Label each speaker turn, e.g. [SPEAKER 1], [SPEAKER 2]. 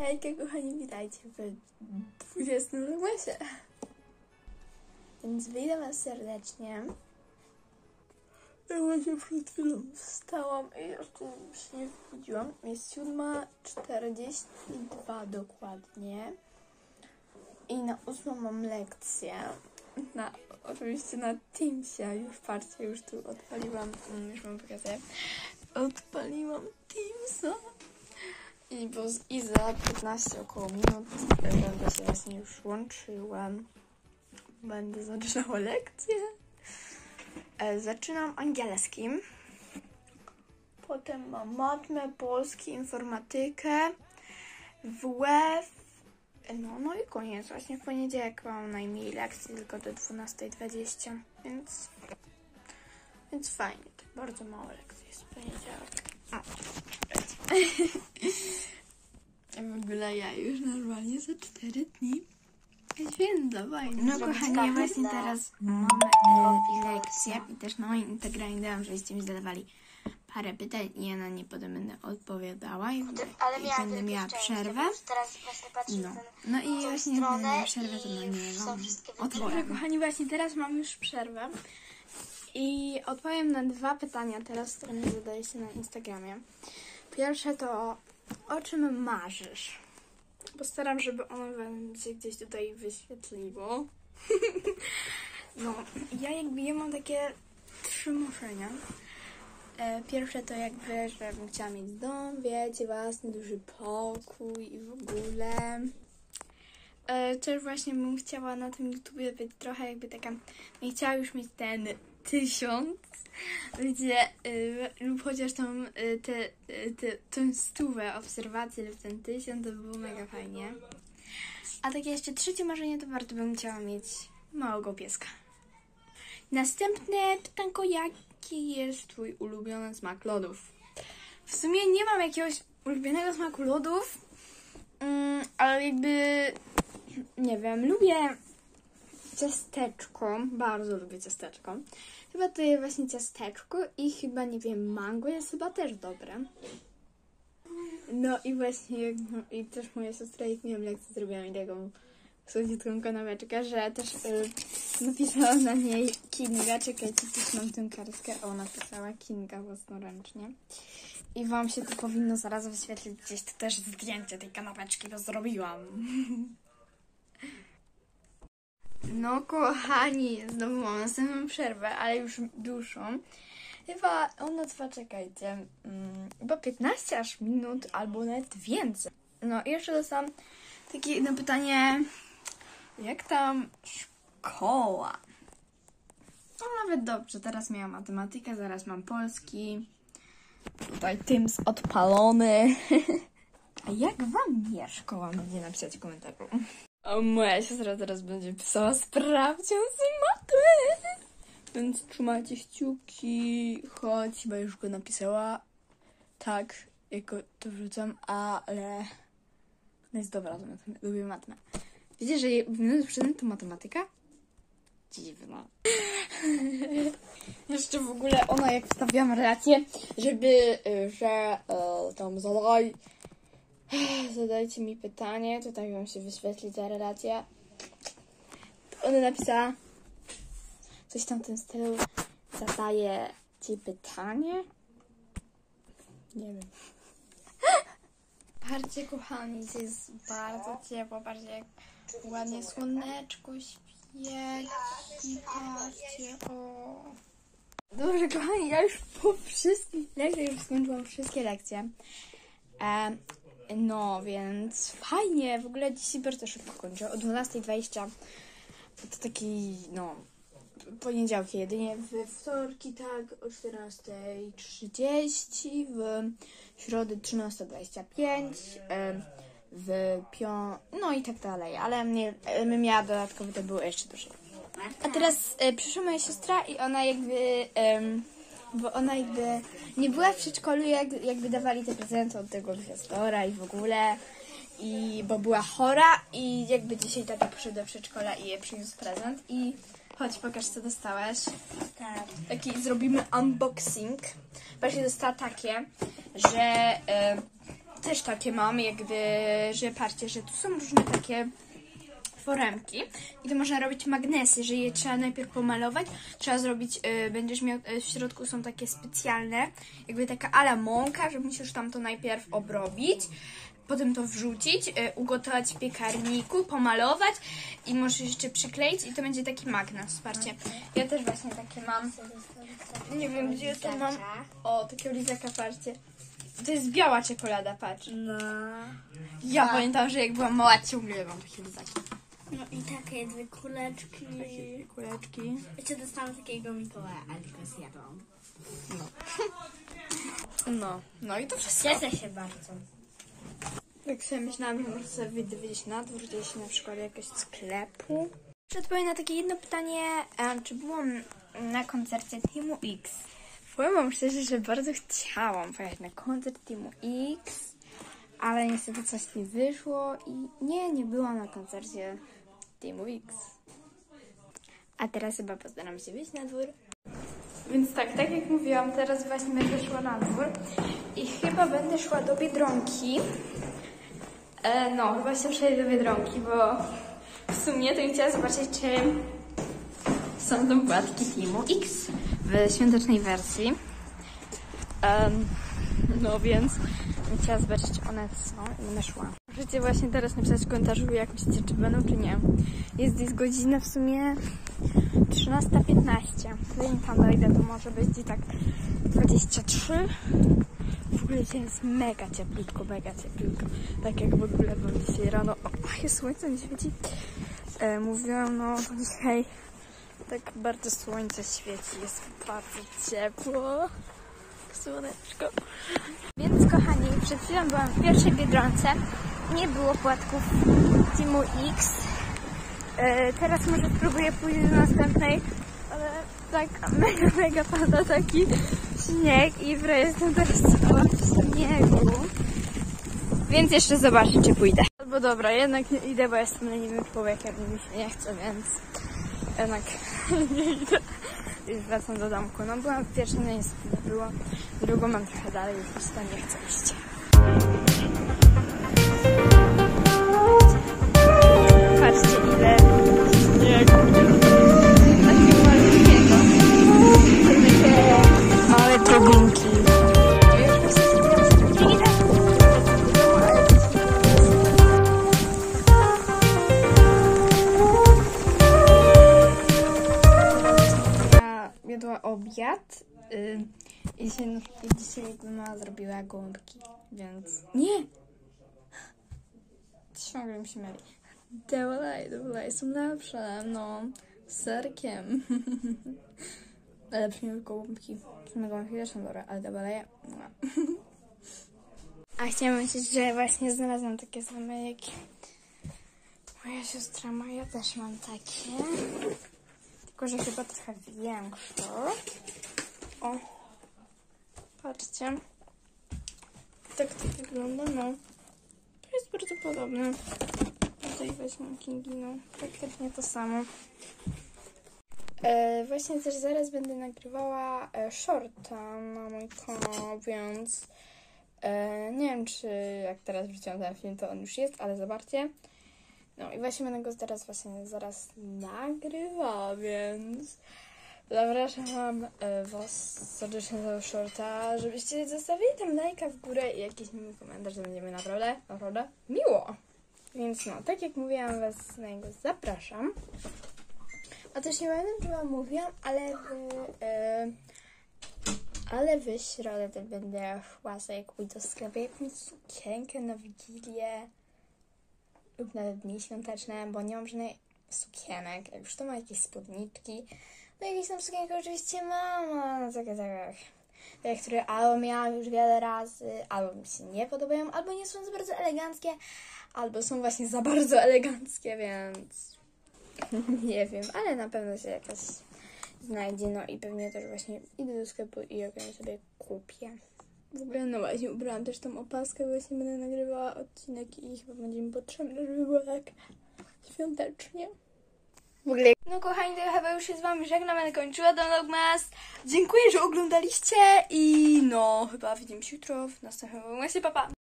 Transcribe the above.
[SPEAKER 1] Hejka kochani, witajcie w 20 vlogmasie. Więc witam was serdecznie. Ja właśnie przed chwilą wstałam i jeszcze się nie budziłam. Jest 7:42 dokładnie. I na 8 mam lekcję. Oczywiście na Teamsie. Już patrzcie, już tu odpaliłam. Już wam pokazuję. Odpaliłam Teamsa. I za 15 około minut będę się właśnie już łączyłam. Będę zaczynała lekcję. Zaczynam angielskim. Potem mam matmę, polski, informatykę, WF. No i koniec. Właśnie w poniedziałek mam najmniej lekcji, tylko do 12:20, więc fajnie. To bardzo mało lekcji jest w poniedziałek. W ogóle ja już normalnie za 4 dni święta, fajnie. No kochani, właśnie teraz mamy lekcję i też na moim Instagramie dałam, żebyście mi zadawali parę pytań i ja na nie potem będę odpowiadała i będę miała przerwę. No i właśnie jak będę miała przerwę, to na nie wam odpowiem. Kochani, właśnie teraz mam już przerwę i odpowiem na 2 pytania teraz, które mi zadaliście na Instagramie. Pierwsze to, o czym marzysz? Postaram, żeby ono wam się gdzieś tutaj wyświetliło. No, ja mam takie 3 marzenia. Pierwsze to żebym chciała mieć dom, wiecie, własny duży pokój i w ogóle. Też właśnie bym chciała na tym YouTubie być trochę taka, nie chciała już mieć ten 1000, wiecie, lub chociaż tą 100 obserwacji lub ten 1000, to by było mega fajnie. A takie jeszcze trzecie marzenie to bardzo bym chciała mieć małego pieska. Następne pytanko, jaki jest twój ulubiony smak lodów? W sumie nie mam jakiegoś ulubionego smaku lodów, ale nie wiem, lubię ciasteczko, bardzo lubię ciasteczko. Chyba to jest właśnie ciasteczko i chyba, nie wiem, mango jest chyba też dobre. No i właśnie, i też moja siostra, jak miałam lekcję, zrobiła mi taką słodziutką kanapeczkę, że też napisała na niej Kinga. Czekajcie, też mam tę kartkę. O, napisała Kinga własnoręcznie. I wam się tu powinno zaraz wyświetlić gdzieś to też zdjęcie tej kanapeczki, bo zrobiłam. No kochani, znowu mam następną przerwę, ale już dłuższą. Chyba ona trwa, czekajcie, chyba 15 aż minut, albo nawet więcej. No i jeszcze dostałam takie jedno pytanie, jak tam szkoła? No nawet dobrze, teraz miałam matematykę, zaraz mam polski. Tutaj Teams odpalony. A jak wam szkoła? Będzie napisać w komentarzu. A moja siostra teraz będzie pisała sprawdzian z matmy. Więc trzymajcie kciuki, choć chyba już go napisała. Tak, jako to wrzucam, ale no jest dobra, lubię matmę. Wiecie, że minut przed to matematyka? Dziwna. Jeszcze w ogóle ona, jak wstawiłam relację, że tam zadajcie mi pytanie, tutaj wam się wyświetli ta relacja. To ona napisała coś tam w tym stylu, zadaję ci pytanie. Nie wiem. Patrzcie kochani, jest bardzo ciepło, patrzcie jak ładnie słoneczko świeci, patrzcie, o. Dobrze kochani, ja już po wszystkich lekcjach już skończyłam wszystkie lekcje. No więc fajnie, w ogóle dzisiaj bardzo szybko kończę, o 12:20. To taki, no, poniedziałki jedynie, we wtorki tak o 14:30, w środę 13:25, no i tak dalej, ale my miała dodatkowo, to było jeszcze dużo. A teraz przyszła moja siostra i ona bo ona nie była w przedszkolu, jakby dawali te prezenty od tego gwiazdora i w ogóle, bo była chora i jakby dzisiaj tata poszedł do przedszkola i jej przyniósł prezent i chodź, pokaż co dostałeś. Tak. Taki zrobimy unboxing. Właśnie dostała takie, że też takie mam, jakby, że patrzcie, że tu są różne takie foremki i to można robić magnesy, że je trzeba najpierw pomalować, trzeba zrobić, będziesz miał, w środku są takie specjalne, jakby taka ala mąka, że musisz tam to najpierw obrobić, potem to wrzucić, ugotować w piekarniku, pomalować i możesz jeszcze przykleić i to będzie taki magnes, patrzcie. Ja też właśnie takie mam, nie wiem gdzie to mam, o takiego lizaka, patrzcie. To jest biała czekolada, patrz.
[SPEAKER 2] No.
[SPEAKER 1] Ja pamiętam, że jak byłam mała, ciągle mam takie lizaki.
[SPEAKER 2] No i takie dwie kuleczki.
[SPEAKER 1] Takie kuleczki.
[SPEAKER 2] Jeszcze dostałam takiego Mikołaja, ale tylko zjadłam.
[SPEAKER 1] No i to wszystko.
[SPEAKER 2] Cieszę się bardzo.
[SPEAKER 1] Tak sobie myślałam, że może sobie wyjść na dwór, gdzieś na przykład do jakiegoś sklepu. Jeszcze odpowiem na takie jedno pytanie, czy byłam na koncercie Teamu X? Powiem wam szczerze, że bardzo chciałam pojechać na koncert Teamu X, ale niestety coś nie wyszło i nie byłam na koncercie Teamu X. A teraz chyba postaram się wyjść na dwór. Więc tak jak mówiłam, teraz właśnie będę szła na dwór i chyba będę szła do Biedronki. Chyba się przejdę do Biedronki, bo w sumie to bym chciała zobaczyć, czy są tam płatki Teamu X w świątecznej wersji. Więc bym chciała zobaczyć, czy one są i będę szła. Możecie właśnie teraz napisać w komentarzu, jak myślicie, czy będą, czy nie. Jest godzina w sumie 13:15. Zanim tam dojdę, to może być i tak 23. W ogóle dzisiaj jest mega cieplutko, mega cieplutko. Tak jak w ogóle bo dzisiaj rano, jest słońce nie świeci. Mówiłam, to dzisiaj tak bardzo słońce świeci, jest bardzo ciepło. Słoneczko. Więc kochani, przed chwilą byłam w pierwszej Biedronce. Nie było płatków Teamu X. Teraz może spróbuję pójść do następnej, ale tak mega pada taki śnieg i jestem teraz cała w śniegu. Więc jeszcze zobaczę, czy pójdę. Albo dobra, jednak nie idę, bo jestem leniwym człowiekiem i mi się nie chce, więc jednak nie idę. Już wracam do domku. Byłam w pierwszej, niestety nie było. Drugą mam trochę dalej, już po prostu nie chcę iść. Patrzcie, ile śniegu. Takiego malutkiego. Takie małe drobinki. Jadła obiad i dzisiaj mama zrobiła gołąbki, więc nie! Ciągle mi się myli. Dewolaj, są lepsze, z serkiem. Lepsze niż gołąbki. Gołąbki też są dobre, ale dewolaj. A chciałam powiedzieć, że właśnie znalazłam takie same jak moja siostra Maja, też mam takie. Tylko, że chyba trochę większe. O, patrzcie. Tak to wygląda, To jest bardzo podobne. Tutaj weźmę Kingi, praktycznie to samo. Właśnie też zaraz będę nagrywała shorta na mój kanał, więc nie wiem, czy jak teraz wrzuciłam ten film, to on już jest, ale zobaczcie. I właśnie będę go zaraz nagrywała, więc zapraszam was serdecznie do shorta, żebyście zostawili tam lajka w górę i jakiś miły komentarz, to będziemy naprawdę miło. Więc tak jak mówiłam, was na niego zapraszam. A też nie pamiętam, czy wam mówiłam, ale w środę też będę szła sobie kupić do sklepu jakąś sukienkę na Wigilię lub nawet dni świąteczne, bo nie mam żadnej sukienek. Jak już to ma jakieś spódniczki, jakieś tam sukienki oczywiście mam, takie, które albo miałam już wiele razy, albo mi się nie podobają, albo nie są za bardzo eleganckie, albo są właśnie za bardzo eleganckie, więc nie wiem, ale na pewno się jakaś znajdzie, i pewnie też właśnie idę do sklepu i ją sobie kupię. W ogóle właśnie ubrałam też tą opaskę, właśnie będę nagrywała odcinek i chyba będzie mi potrzebne, żeby było tak świątecznie. W ogóle. Kochani, to ja chyba już się z wami żegnam, ale kończyła ten vlogmas. Dziękuję, że oglądaliście i chyba widzimy się jutro w następnym vlogmasie. Pa, pa!